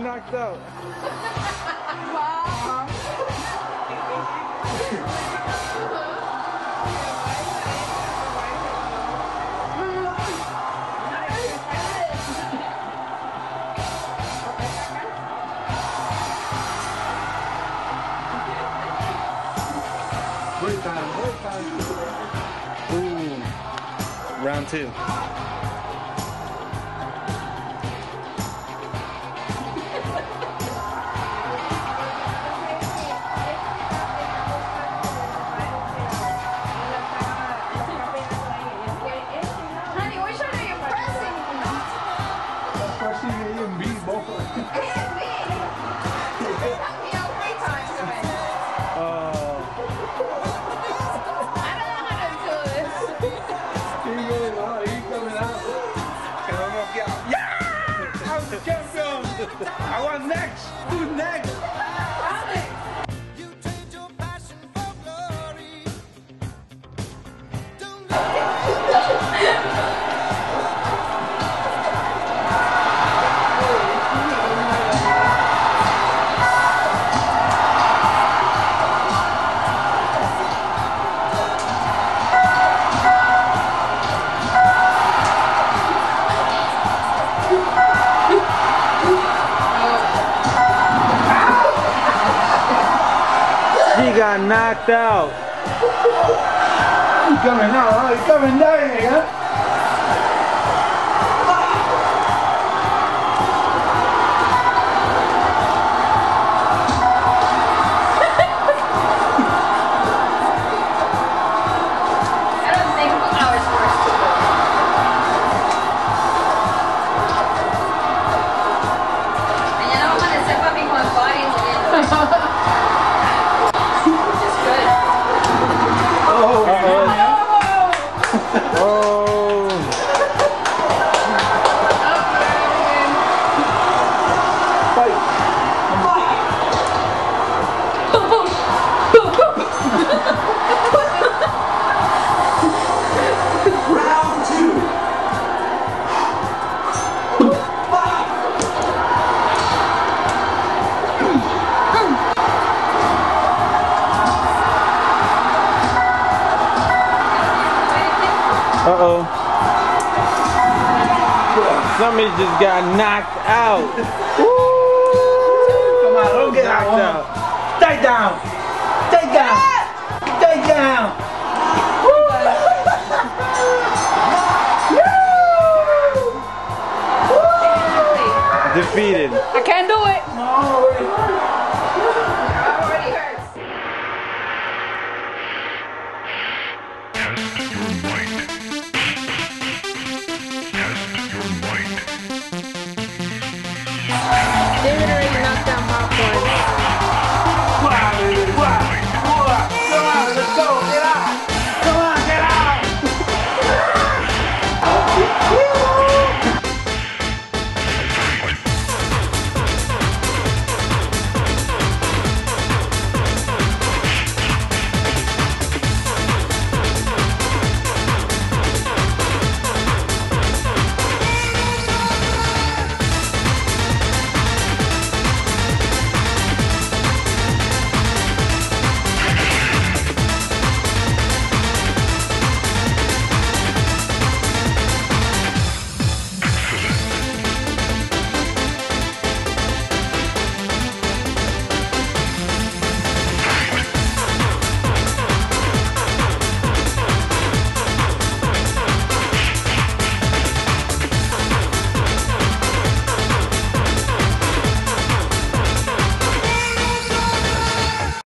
knocked out. Ooh, round two. I want next! Who's next? You trade your passion for glory. He got knocked out. He's coming out, huh? He's coming down here, huh? I don't think I was forced to. Mañana vamos a amanecer, papi, con el body and Uh-oh. Somebody just got knocked out. Woo! Come on, don't get knocked out. Stay down. Stay down. Stay down. Defeated. I can't do it. No. Already hurts. Test your might. Test your might. David